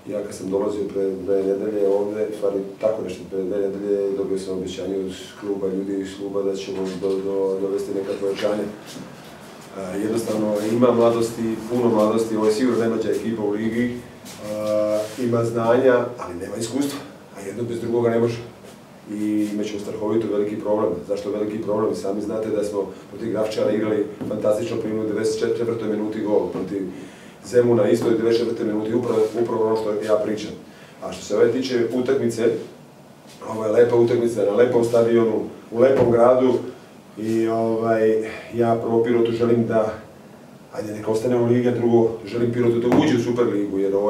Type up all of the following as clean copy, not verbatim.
Ja kad sam dolazio pre 2 nedelje ovde, stvari tako nešto, pre 2 nedelje dobio sam obećanje od kluba, ljudi iz kluba da ćemo dovesti neka pojačanja. Jednostavno ima mladosti, puno mladosti, ovo je sigurno najmlađa ekipa u ligi, ima znanja, ali nema iskustva, a jedno bez drugoga ne može. I imaćemo strahovito veliki problem. Zašto veliki problem? Sami znate da smo protiv Grafčara igrali fantastično primjer u 94. minuti gol, protiv Zemuna isto u 94. minuti, upravo ono što ja pričam. A što se ove tiče utakmice, ovo je lepa utakmica na lepom stadionu, u lepom gradu i ja prvo Pirotu želim da, ajde neka ostane u Liga, drugo želim Pirotu da uđe u Superligu, jer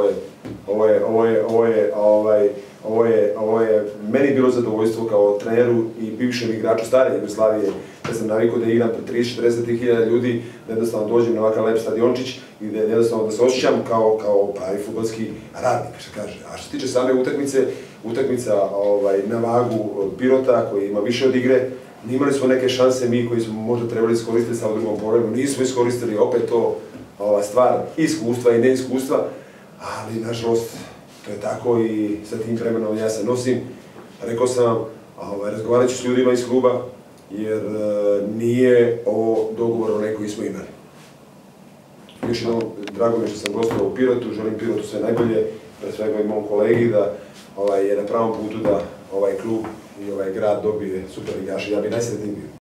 ovo je meni bilo zadovoljstvo kao treneru i bivšem igraču stare Jugoslavije, da sam navikao da igram pred 30-40 hiljada ljudi, da jednostavno dođem na ovakav lep stadiončić i da jednostavno da se osjećam kao pravi fudbalski radnik, što kaže. A što se tiče same utakmica na vagu Pirota, koji ima više od igre, imali smo neke šanse mi koji smo možda trebali iskoristiti sa drugom problemu, nismo iskoristili, opet to stvar iskustva i neiskustva, ali nažalost to je tako i sa tim vremenom ja se nosim. Rekao sam, razgovarat ću s ljudima iz kluba, jer nije ovo dogovor onaj koji smo imali. Još jednom, drago mi je što sam gostovao u Pirotu, želim Pirotu sve najbolje, pre svega i mom kolegi da je na pravom putu da ovaj klub i ovaj grad dobije superligaša. Ja bi najsretniji bio.